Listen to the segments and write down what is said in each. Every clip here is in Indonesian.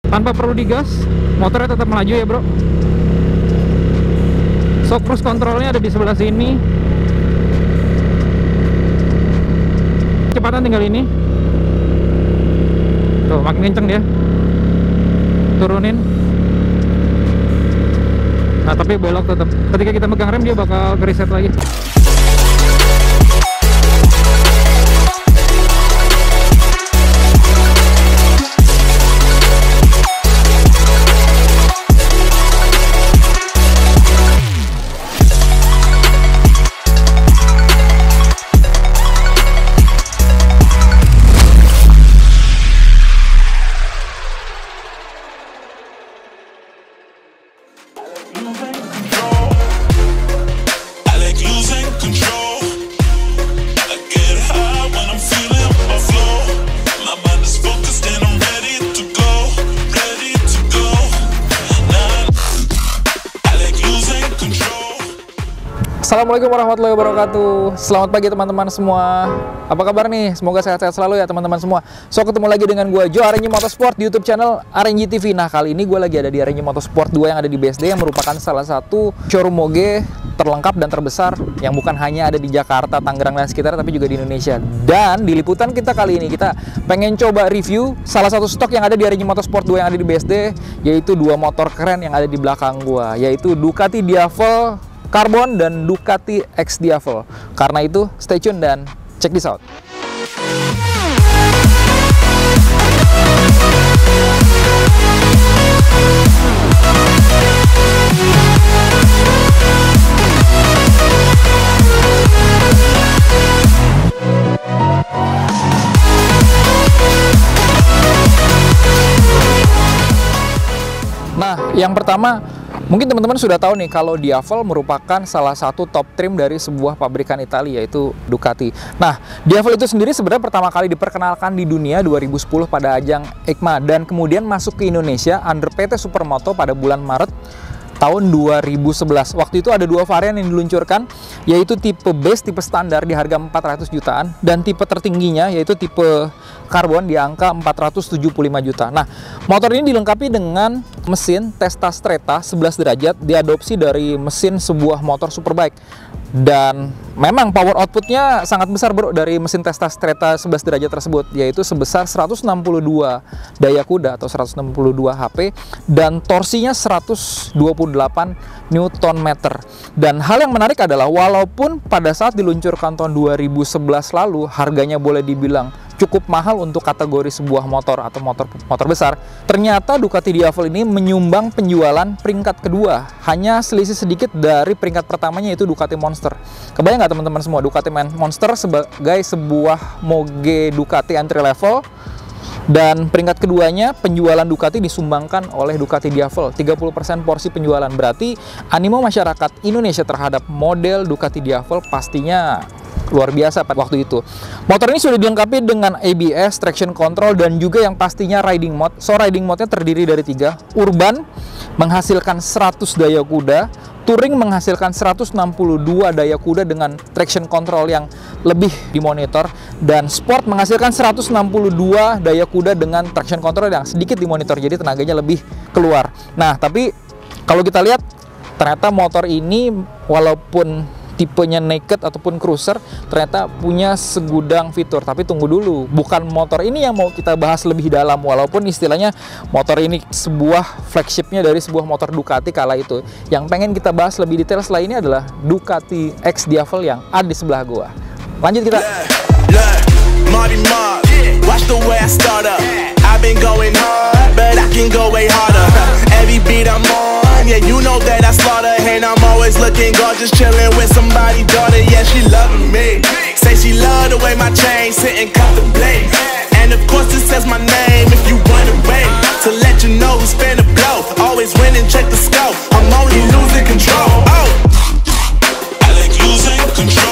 tanpa perlu digas, motornya tetap melaju ya bro. So cruise controlnya ada di sebelah sini. Kecepatan tinggal ini. Tuh makin kenceng dia. Turunin. Nah tapi belok tetap. Ketika kita megang rem dia bakal reset lagi. Assalamualaikum warahmatullahi wabarakatuh. Selamat pagi teman-teman semua. Apa kabar nih? Semoga sehat-sehat selalu ya teman-teman semua. So ketemu lagi dengan gue Jo RNG Motorsport di YouTube channel RNG TV. Nah kali ini gue lagi ada di RNG Motorsport 2 yang ada di BSD, yang merupakan salah satu showroom moge terlengkap dan terbesar yang bukan hanya ada di Jakarta, Tangerang dan sekitar, tapi juga di Indonesia. Dan di liputan kita kali ini kita pengen coba review salah satu stok yang ada di RNG Motorsport 2 yang ada di BSD, yaitu dua motor keren yang ada di belakang gue, yaitu Ducati Diavel Carbon dan Ducati X Diavel. Karena itu stay tune dan check this out. Nah, yang pertama, mungkin teman-teman sudah tahu nih kalau Diavel merupakan salah satu top trim dari sebuah pabrikan Italia, yaitu Ducati. Nah, Diavel itu sendiri sebenarnya pertama kali diperkenalkan di dunia 2010 pada ajang EICMA dan kemudian masuk ke Indonesia under PT Supermoto pada bulan Maret tahun 2011. Waktu itu ada dua varian yang diluncurkan, yaitu tipe base, tipe standar di harga 400 jutaan, dan tipe tertingginya yaitu tipe karbon di angka 475 juta. Nah, motor ini dilengkapi dengan mesin Testa Stretta 11 derajat, diadopsi dari mesin sebuah motor superbike. Dan memang power outputnya sangat besar bro dari mesin Testa Stretta 11 derajat tersebut, yaitu sebesar 162 daya kuda atau 162 HP dan torsinya 128 Nm. Dan hal yang menarik adalah walaupun pada saat diluncurkan tahun 2011 lalu harganya boleh dibilang cukup mahal untuk kategori sebuah motor atau motor besar, ternyata Ducati Diavel ini menyumbang penjualan peringkat kedua, hanya selisih sedikit dari peringkat pertamanya, yaitu Ducati Monster. Kebayang nggak teman-teman semua, Ducati Monster sebagai sebuah moge Ducati entry level, dan peringkat keduanya penjualan Ducati disumbangkan oleh Ducati Diavel, 30% porsi penjualan. Berarti animo masyarakat Indonesia terhadap model Ducati Diavel pastinya luar biasa pada waktu itu. Motor ini sudah dilengkapi dengan ABS, traction control, dan juga yang pastinya riding mode. So riding mode-nya terdiri dari 3. Urban menghasilkan 100 daya kuda, Touring menghasilkan 162 daya kuda dengan traction control yang lebih dimonitor, dan Sport menghasilkan 162 daya kuda dengan traction control yang sedikit dimonitor, jadi tenaganya lebih keluar. Nah, tapi kalau kita lihat ternyata motor ini walaupun tipenya naked ataupun cruiser, ternyata punya segudang fitur. Tapi tunggu dulu, bukan motor ini yang mau kita bahas lebih dalam, walaupun istilahnya motor ini sebuah flagshipnya dari sebuah motor Ducati kala itu. Yang pengen kita bahas lebih detail setelah ini adalah Ducati X Diavel yang ada di sebelah gua. Lanjut kita. Watch the way I start up. I've been going hard, but I can go way harder. Every beat I'm on, yeah, you know that I slaughter. And I'm always looking gorgeous, chilling with somebody's daughter. Yeah, she loving me. Say she love the way my chain sitting contemplate. And of course it says my name if you wanna wait. To let you know who's finna blow. Always winning, check the scope. I'm only losing control. Oh, I like losing control.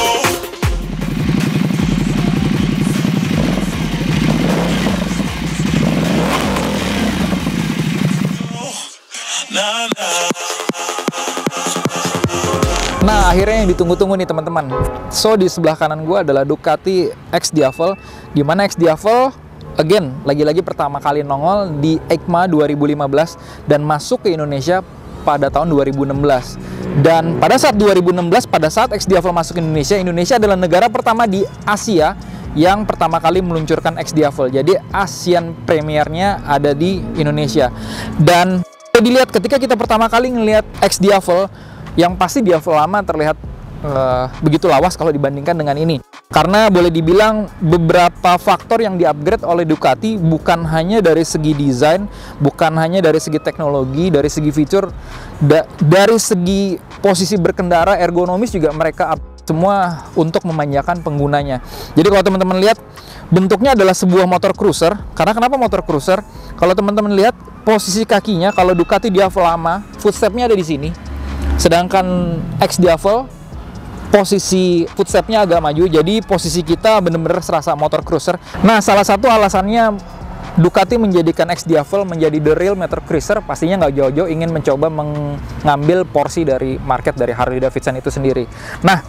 Nah, akhirnya yang ditunggu-tunggu nih teman-teman. So, di sebelah kanan gue adalah Ducati X Diavel, di mana X Diavel again, lagi-lagi pertama kali nongol di EICMA 2015 dan masuk ke Indonesia pada tahun 2016. Dan pada saat 2016, pada saat XDiavel masuk ke Indonesia, Indonesia adalah negara pertama di Asia yang pertama kali meluncurkan XDiavel. Jadi Asian Premiernya ada di Indonesia. Dan dilihat ketika kita pertama kali ngelihat XDiavel, yang pasti Diavel lama terlihat begitu lawas kalau dibandingkan dengan ini. Karena boleh dibilang beberapa faktor yang di-upgrade oleh Ducati bukan hanya dari segi desain, bukan hanya dari segi teknologi, dari segi fitur, dari segi posisi berkendara, ergonomis juga mereka semua untuk memanjakan penggunanya. Jadi kalau teman-teman lihat, bentuknya adalah sebuah motor cruiser. Karena kenapa motor cruiser? Kalau teman-teman lihat posisi kakinya, kalau Ducati Diavel lama, footstepnya ada di sini. Sedangkan XDiavel posisi footstepnya agak maju, jadi posisi kita benar-benar serasa motor cruiser. Nah, salah satu alasannya Ducati menjadikan XDiavel menjadi the real motor cruiser, pastinya nggak jauh-jauh ingin mencoba mengambil porsi dari market dari Harley Davidson itu sendiri. Nah,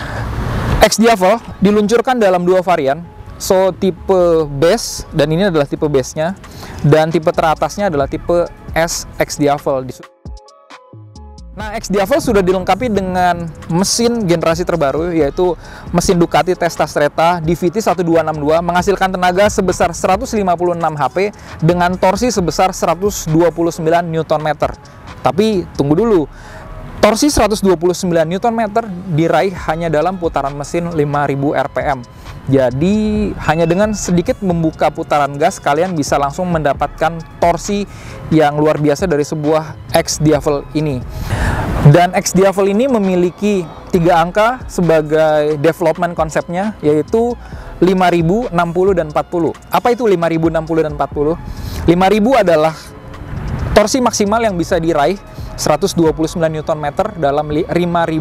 XDiavel diluncurkan dalam dua varian, so tipe base, dan ini adalah tipe base-nya, dan tipe teratasnya adalah tipe S XDiavel. Nah, XDiavel sudah dilengkapi dengan mesin generasi terbaru, yaitu mesin Ducati Testa Stretta DVT 1262, menghasilkan tenaga sebesar 156 HP dengan torsi sebesar 129 Nm. Tapi tunggu dulu, torsi 129 Nm diraih hanya dalam putaran mesin 5000 RPM. Jadi hanya dengan sedikit membuka putaran gas, kalian bisa langsung mendapatkan torsi yang luar biasa dari sebuah XDiavel ini. Dan XDiavel ini memiliki 3 angka sebagai development konsepnya, yaitu 5000, 60, dan 40. Apa itu 5000, 60, dan 40? 5000 adalah torsi maksimal yang bisa diraih 129 Nm dalam 5000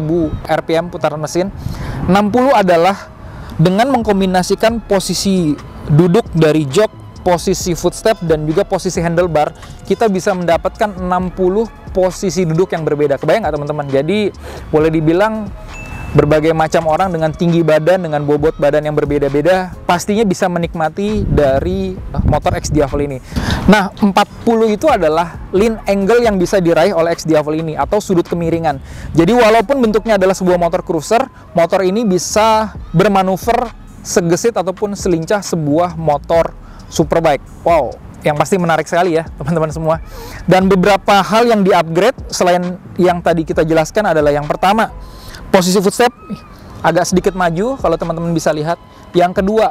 RPM putaran mesin. 60 adalah dengan mengkombinasikan posisi duduk dari jok, posisi footstep, dan juga posisi handlebar, kita bisa mendapatkan 60 posisi duduk yang berbeda. Kebayang nggak teman-teman? Jadi boleh dibilang berbagai macam orang dengan tinggi badan, dengan bobot badan yang berbeda-beda, pastinya bisa menikmati dari motor XDiavel ini. Nah, 40 itu adalah lean angle yang bisa diraih oleh XDiavel ini, atau sudut kemiringan. Jadi walaupun bentuknya adalah sebuah motor cruiser, motor ini bisa bermanuver segesit ataupun selincah sebuah motor superbike. Wow, yang pasti menarik sekali ya teman-teman semua. Dan beberapa hal yang di-upgrade selain yang tadi kita jelaskan adalah yang pertama, posisi footstep agak sedikit maju kalau teman-teman bisa lihat. Yang kedua,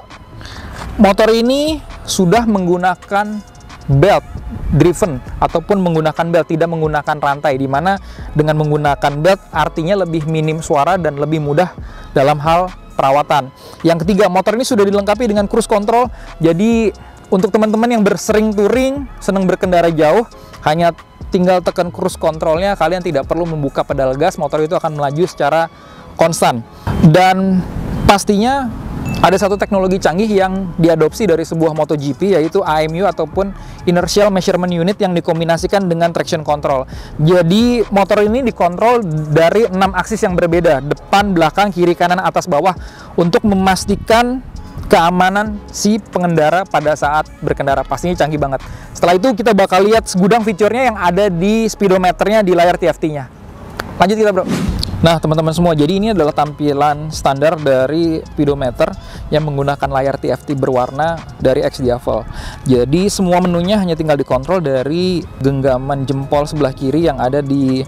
motor ini sudah menggunakan belt driven ataupun menggunakan belt, tidak menggunakan rantai, dimana dengan menggunakan belt artinya lebih minim suara dan lebih mudah dalam hal perawatan. Yang ketiga, motor ini sudah dilengkapi dengan cruise control. Jadi untuk teman-teman yang sering touring, senang berkendara jauh, hanya tinggal tekan cruise controlnya, kalian tidak perlu membuka pedal gas, motor itu akan melaju secara konstan. Dan pastinya ada satu teknologi canggih yang diadopsi dari sebuah MotoGP, yaitu AMU ataupun Inertial Measurement Unit yang dikombinasikan dengan traction control. Jadi motor ini dikontrol dari 6 aksis yang berbeda, depan, belakang, kiri, kanan, atas, bawah, untuk memastikan keamanan si pengendara pada saat berkendara. Pastinya canggih banget. Setelah itu kita bakal lihat segudang fiturnya yang ada di speedometernya di layar TFT-nya. Lanjut kita bro. Nah teman-teman semua, jadi ini adalah tampilan standar dari speedometer yang menggunakan layar TFT berwarna dari XDiavel. Jadi semua menunya hanya tinggal dikontrol dari genggaman jempol sebelah kiri yang ada di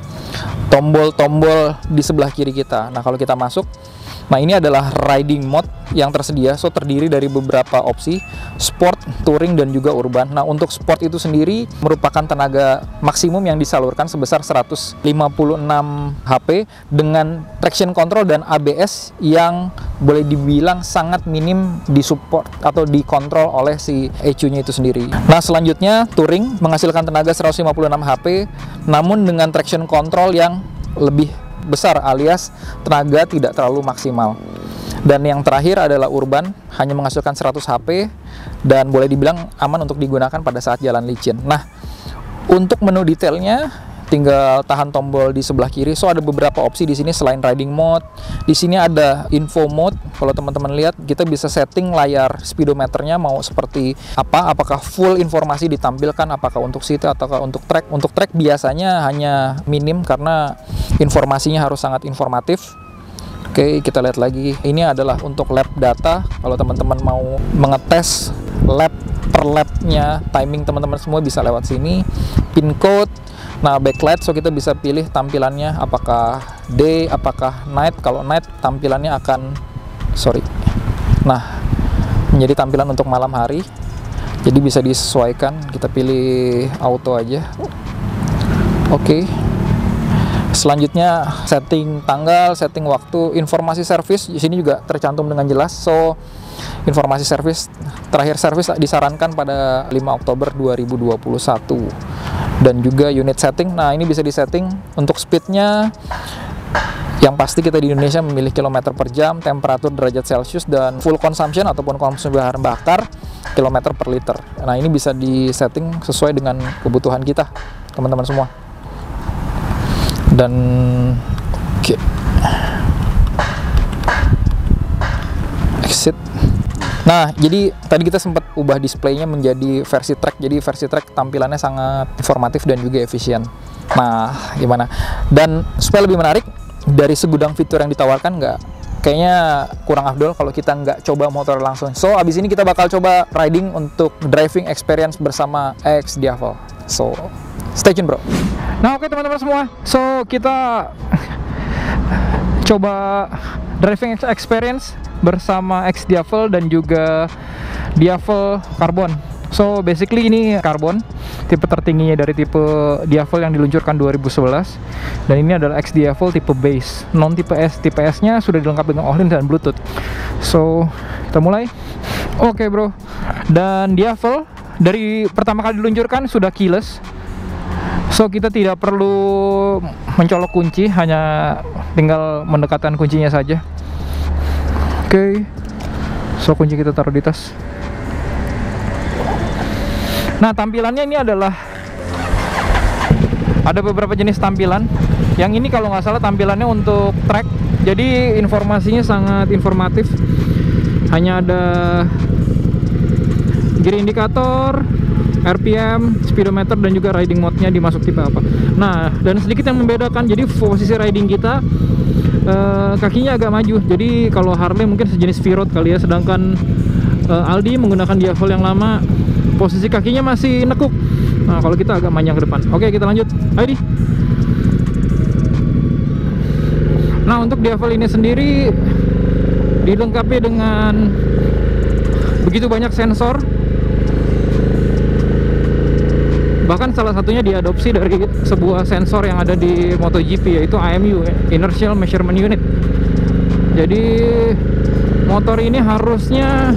tombol-tombol di sebelah kiri kita. Nah kalau kita masuk, nah ini adalah riding mode yang tersedia, so terdiri dari beberapa opsi, sport, touring, dan juga urban. Nah untuk sport itu sendiri merupakan tenaga maksimum yang disalurkan sebesar 156 HP dengan traction control dan ABS yang boleh dibilang sangat minim disupport atau dikontrol oleh si ECU-nya itu sendiri. Nah selanjutnya touring menghasilkan tenaga 156 HP namun dengan traction control yang lebih besar alias tenaga tidak terlalu maksimal. Dan yang terakhir adalah urban, hanya menghasilkan 100 HP dan boleh dibilang aman untuk digunakan pada saat jalan licin. Nah, untuk menu detailnya tinggal tahan tombol di sebelah kiri. So ada beberapa opsi di sini selain riding mode. Di sini ada info mode. Kalau teman-teman lihat, kita bisa setting layar speedometernya mau seperti apa, apakah full informasi ditampilkan, apakah untuk seat ataukah untuk track. Untuk track biasanya hanya minim karena informasinya harus sangat informatif. Oke, kita lihat lagi. Ini adalah untuk lap data. Kalau teman-teman mau mengetes lap per lapnya, timing teman-teman semua bisa lewat sini. Pin code. Nah, backlight, so kita bisa pilih tampilannya apakah day, apakah night. Kalau night tampilannya akan menjadi tampilan untuk malam hari. Jadi bisa disesuaikan. Kita pilih auto aja. Oke. Selanjutnya setting tanggal, setting waktu, informasi servis di sini juga tercantum dengan jelas. So informasi servis, terakhir servis disarankan pada 5 Oktober 2021. Dan juga unit setting. Nah, ini bisa disetting untuk speednya. Yang pasti kita di Indonesia memilih kilometer per jam, temperatur derajat Celcius, dan full consumption ataupun konsumsi bahan bakar kilometer per liter. Nah, ini bisa disetting sesuai dengan kebutuhan kita, teman-teman semua. Dan exit. Nah, jadi tadi kita sempat ubah displaynya menjadi versi track. Jadi versi track tampilannya sangat informatif dan juga efisien. Nah, gimana? Dan supaya lebih menarik, dari segudang fitur yang ditawarkan kayaknya kurang afdol kalau kita nggak coba motor langsung. So, abis ini kita bakal coba riding untuk driving experience bersama XDiavel. So, stay tune bro. Nah, oke teman-teman semua. So, kita coba driving experience bersama XDiavel dan juga Diavel Carbon. So basically ini Carbon, tipe tertingginya dari tipe Diavel yang diluncurkan 2011. Dan ini adalah XDiavel tipe base, non tipe S. Tipe S nya sudah dilengkapi dengan OLIN dan Bluetooth. So kita mulai. Oke bro. Dan Diavel dari pertama kali diluncurkan sudah keyless. So kita tidak perlu mencolok kunci, hanya tinggal mendekatkan kuncinya saja. Oke. So kunci kita taruh di tas. Nah, tampilannya ini adalah ada beberapa jenis tampilan. Yang ini kalau nggak salah tampilannya untuk track. Jadi informasinya sangat informatif. Hanya ada gear indikator, RPM, speedometer, dan juga riding mode-nya dimasuk tipe apa. Nah, dan sedikit yang membedakan, jadi posisi riding kita kakinya agak maju. Jadi kalau Harley mungkin sejenis V-Road kali ya, sedangkan Aldi menggunakan Diavel yang lama, posisi kakinya masih nekuk. Nah, kalau kita agak manjang ke depan. Oke, kita lanjut. Ayo di. Nah, untuk Diavel ini sendiri dilengkapi dengan begitu banyak sensor. Bahkan salah satunya diadopsi dari sebuah sensor yang ada di MotoGP, yaitu AMU, Inertial Measurement Unit. Jadi motor ini harusnya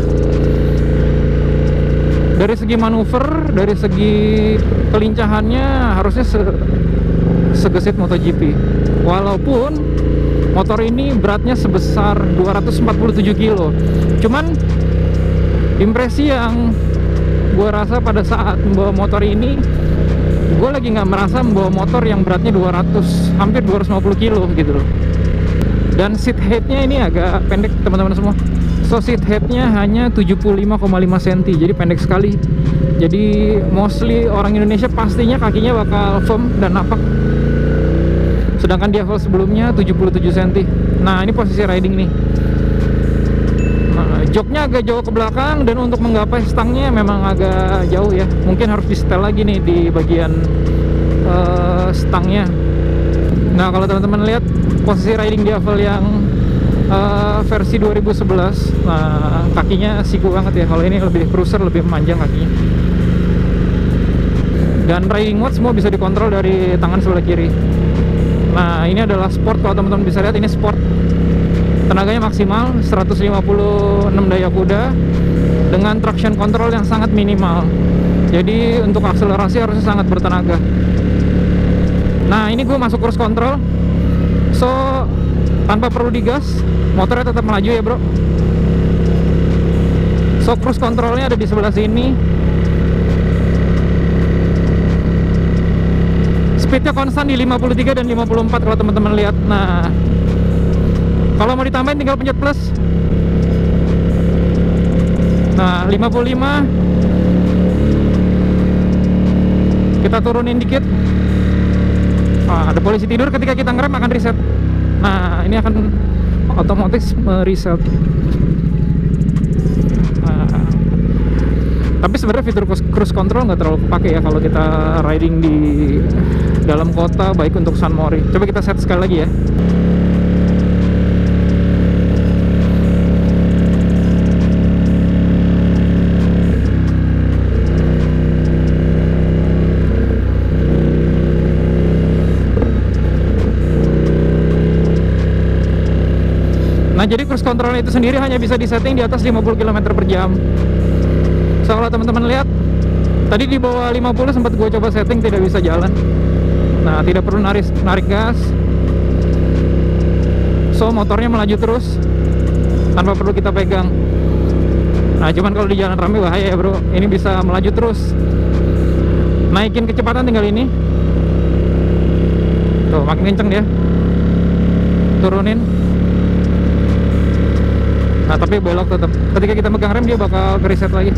dari segi manuver, dari segi kelincahannya harusnya segesit MotoGP. Walaupun motor ini beratnya sebesar 247 kilo. Cuman impresi yang gue rasa pada saat membawa motor ini, gue lagi nggak merasa membawa motor yang beratnya 200, hampir 250 kilo gitu loh. Dan seat headnya ini agak pendek teman-teman semua. So seat headnya hanya 75,5 cm, jadi pendek sekali. Jadi mostly orang Indonesia pastinya kakinya bakal firm dan napak. Sedangkan Diavel sebelumnya 77 cm. Nah, ini posisi riding nih. Nah, joknya agak jauh ke belakang, dan untuk menggapai stangnya memang agak jauh ya. Mungkin harus di setel lagi nih di bagian stangnya. Nah, kalau teman-teman lihat posisi riding Diavel yang versi 2011, nah kakinya siku banget ya. Kalau ini lebih cruiser, lebih memanjang kakinya. Dan riding mode semua bisa dikontrol dari tangan sebelah kiri. Nah, ini adalah sport. Kalau teman-teman bisa lihat, ini sport. Tenaganya maksimal 156 daya kuda dengan traction control yang sangat minimal. Jadi untuk akselerasi harusnya sangat bertenaga. Nah, ini gue masuk cruise control. So tanpa perlu digas, motornya tetap melaju ya bro. So cruise controlnya ada di sebelah sini. Speednya konstan di 53 dan 54 kalau teman-teman lihat. Nah, kalau mau ditambahin tinggal pencet plus. Nah, 55. Kita turunin dikit. Nah, ada polisi tidur, ketika kita ngerem akan reset. Nah, ini akan otomatis mereset. Nah, tapi sebenarnya fitur cruise control nggak terlalu kepake ya kalau kita riding di dalam kota, baik untuk San Mori. Coba kita set sekali lagi ya. Nah, jadi cruise control itu sendiri hanya bisa disetting di atas 50 km per jam. So, kalau teman-teman lihat, tadi di bawah 50 sempat gue coba setting, tidak bisa jalan. Nah, tidak perlu narik gas. So, motornya melaju terus tanpa perlu kita pegang. Nah, cuman kalau di jalan rame bahaya ya bro. Ini bisa melaju terus. Naikin kecepatan tinggal ini. Tuh, makin kenceng dia. Turunin. Nah, tapi belok tetap. Ketika kita megang rem dia bakal reset lagi.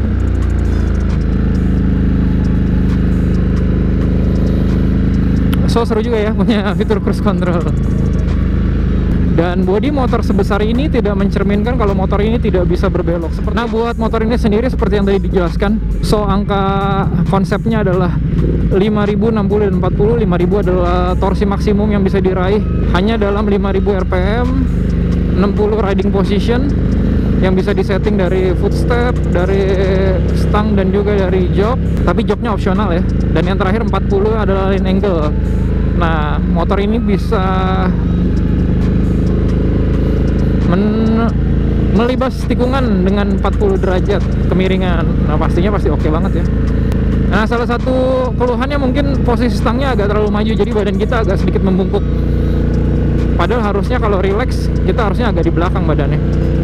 So, seru juga ya punya fitur cruise control. Dan bodi motor sebesar ini tidak mencerminkan kalau motor ini tidak bisa berbelok. Nah, buat motor ini sendiri seperti yang tadi dijelaskan. So, angka konsepnya adalah 5000, 60 dan 40. 5000 adalah torsi maksimum yang bisa diraih hanya dalam 5000 rpm. 60 riding position yang bisa disetting dari footstep, dari stang dan juga dari jok, tapi joknya opsional ya. Dan yang terakhir 40 adalah line angle. Nah, motor ini bisa melibas tikungan dengan 40 derajat kemiringan. Nah, pastinya pasti oke banget ya. Nah, salah satu keluhannya mungkin posisi stangnya agak terlalu maju, jadi badan kita agak sedikit membungkuk. Padahal harusnya kalau relax kita harusnya agak di belakang badannya.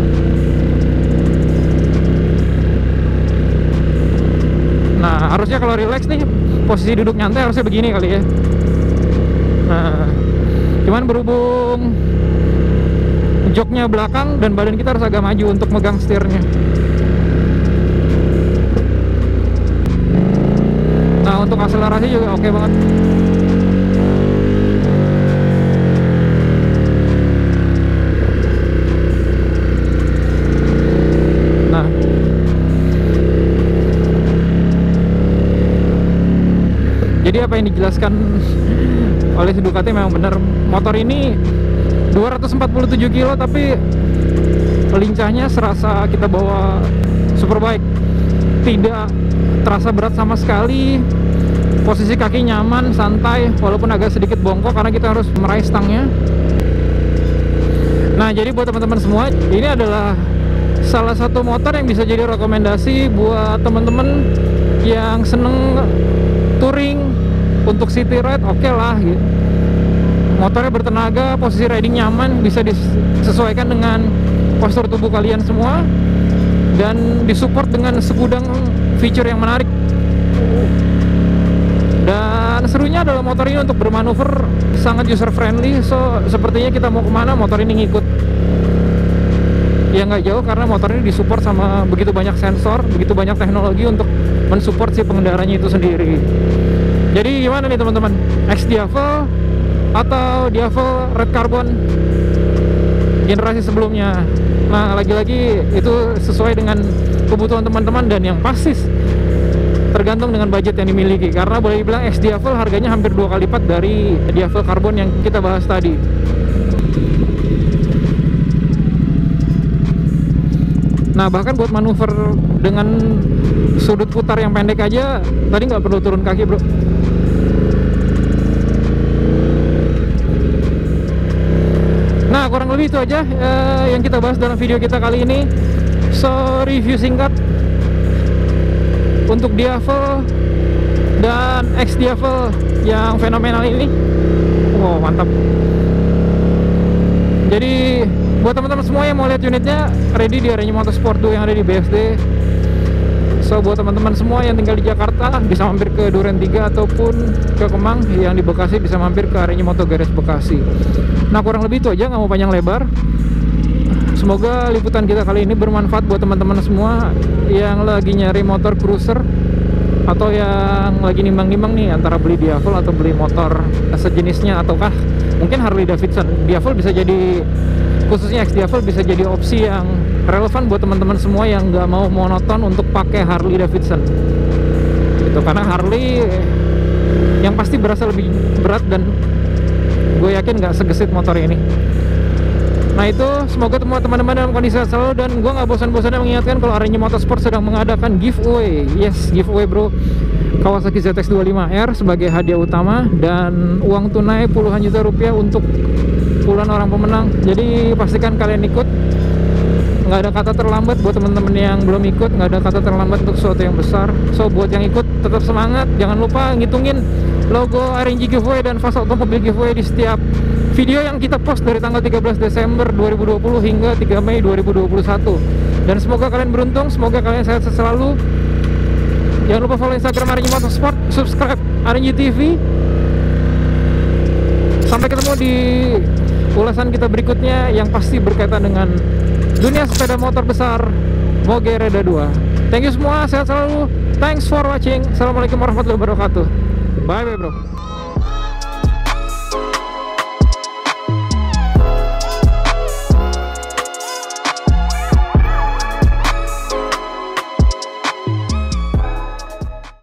Nah, harusnya kalau relax nih posisi duduk nyantai harusnya begini kali ya. Nah, cuman berhubung joknya belakang dan badan kita harus agak maju untuk megang setirnya. Nah, untuk akselerasi juga oke banget. Nah, jadi apa yang dijelaskan oleh si Ducati memang benar. Motor ini 247 kilo tapi lincahnya serasa kita bawa Superbike. Tidak terasa berat sama sekali. Posisi kaki nyaman, santai, walaupun agak sedikit bongkok karena kita harus meraih stangnya. Nah, jadi buat teman-teman semua, ini adalah salah satu motor yang bisa jadi rekomendasi buat teman-teman yang seneng touring untuk city ride. Oke lah gitu. Motornya bertenaga, posisi riding nyaman, bisa disesuaikan dengan postur tubuh kalian semua, dan disupport dengan segudang feature yang menarik. Dan serunya adalah motor ini untuk bermanuver sangat user friendly. So, sepertinya kita mau kemana motor ini ngikut. Ya nggak jauh karena motor ini disupport sama begitu banyak sensor, begitu banyak teknologi untuk mensupport si pengendaranya itu sendiri. Jadi gimana nih teman-teman? X Diavel atau Diavel Red Carbon generasi sebelumnya? Nah, lagi-lagi itu sesuai dengan kebutuhan teman-teman dan yang pasti tergantung dengan budget yang dimiliki. Karena boleh dibilang X Diavel harganya hampir 2 kali lipat dari Diavel Carbon yang kita bahas tadi. Nah, bahkan buat manuver dengan sudut putar yang pendek aja tadi nggak perlu turun kaki bro. Nah, kurang lebih itu aja yang kita bahas dalam video kita kali ini. So, review singkat untuk Diavel dan X Diavel yang fenomenal ini. Wow, mantap. Jadi buat teman-teman semua yang mau lihat unitnya, ready di Arenya Motorsport 2 yang ada di BSD. So buat teman-teman semua yang tinggal di Jakarta bisa mampir ke Duren 3 ataupun ke Kemang, yang di Bekasi bisa mampir ke Arenji Moto Garage Bekasi. Nah kurang lebih itu aja, nggak mau panjang lebar. Semoga liputan kita kali ini bermanfaat buat teman-teman semua yang lagi nyari motor cruiser atau yang lagi nimbang-nimbang nih antara beli Diavel atau beli motor sejenisnya, ataukah mungkin Harley Davidson. Diavel bisa jadi, khususnya X-Diavel bisa jadi opsi yang relevan buat teman-teman semua yang nggak mau monoton untuk pakai Harley Davidson gitu, karena Harley yang pasti berasa lebih berat dan gue yakin nggak segesit motor ini. Nah itu, semoga semua teman-teman dalam kondisi sehat selalu, dan gue nggak bosan-bosannya mengingatkan kalau Arenji Motorsport sedang mengadakan giveaway. Yes, giveaway bro, Kawasaki ZX25R sebagai hadiah utama dan uang tunai puluhan juta rupiah untuk puluhan orang pemenang. Jadi pastikan kalian ikut. Nggak ada kata terlambat buat teman-teman yang belum ikut, nggak ada kata terlambat untuk sesuatu yang besar. So buat yang ikut tetap semangat, jangan lupa ngitungin logo RNG giveaway dan fast automobil giveaway di setiap video yang kita post dari tanggal 13 Desember 2020 hingga 3 Mei 2021. Dan semoga kalian beruntung, semoga kalian sehat selalu. Jangan lupa follow Instagram RNG Motorsport, subscribe RNG TV. Sampai ketemu di ulasan kita berikutnya yang pasti berkaitan dengan dunia sepeda motor besar Moge Reda 2. Thank you semua, sehat selalu. Thanks for watching. Assalamualaikum warahmatullahi wabarakatuh. Bye bye bro.